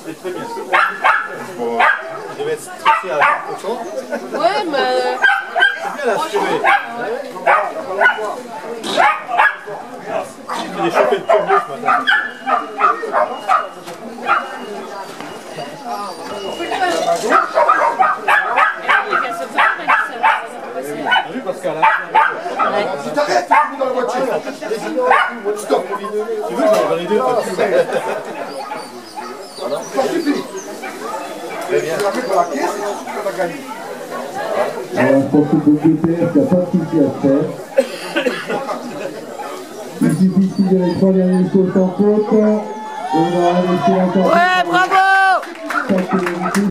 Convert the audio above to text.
C'est très bien. Bon, je devais être stressé à 100%. Ouais, mais... C'est bien l'assurer. J'ai fait des chopés de turbo ce matin. T'as vu Pascal, hein? Si t'arrêtes, tu finis dans la voiture. Stop. Tu veux, j'en ai dans les deux. Voilà. Très bien. Tu vas mettre dans la caisse et tu vas gagner. Alors, je pense que pour le DTF, il n'y a pas de souci à faire. Il suffit ici de les 3 dernières choses en compte. On va laisser encore. Ouais, bravo!